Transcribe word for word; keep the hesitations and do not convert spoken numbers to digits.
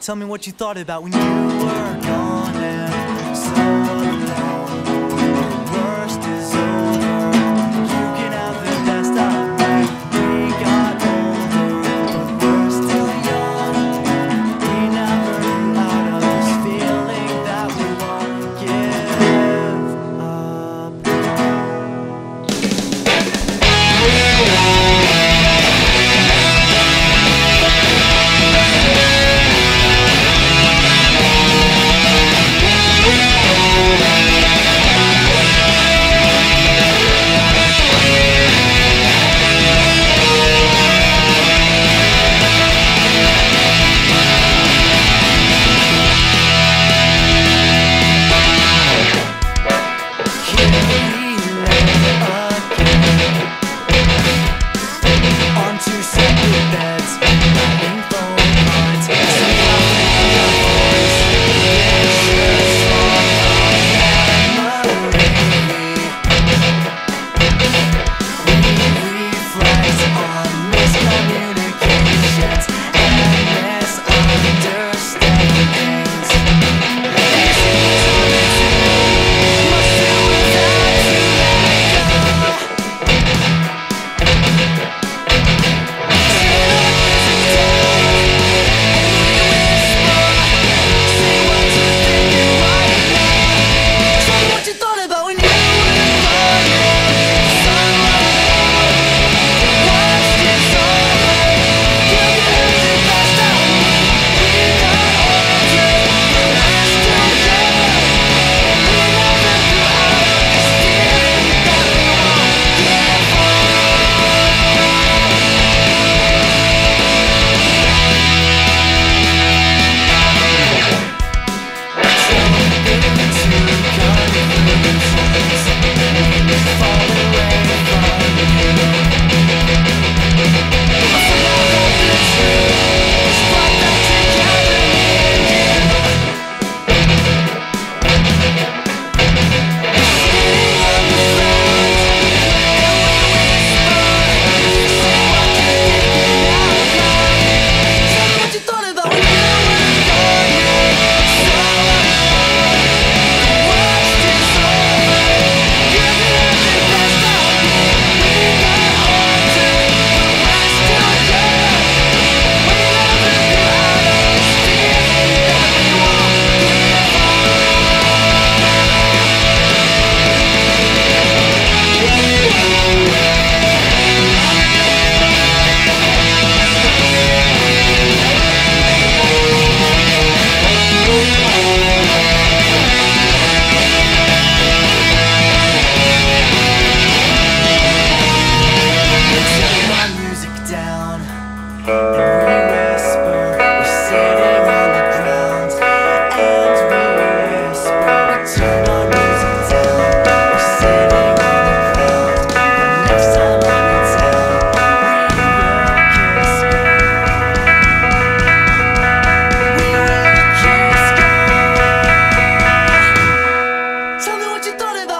Tell me what you thought about when you were gone and so alone. The worst is over. You can have the best of me. We got older, but we're still young. We never grew out of this feeling that we won't give up. Tell me what you thought about